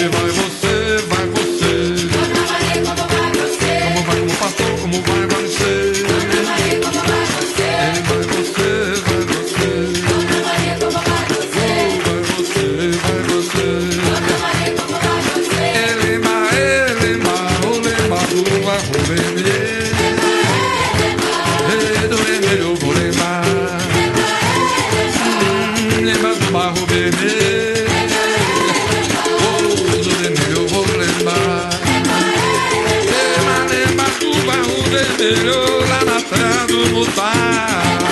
vai você, vai você. Dona Maria, como vai você? Como vai, como passou, como vai você. Dona Maria, como vai você? Ele vai você, vai você. Dona Maria, como vai você? Vai você, vai você. Dona Maria, como vai você? Elema, elema, olema, vai rolê. Do vermelho eu vou lembrar. Lembra do barro vermelho. Do vermelho eu vou lembrar. Lembra do barro vermelho lá na terra do Mutar.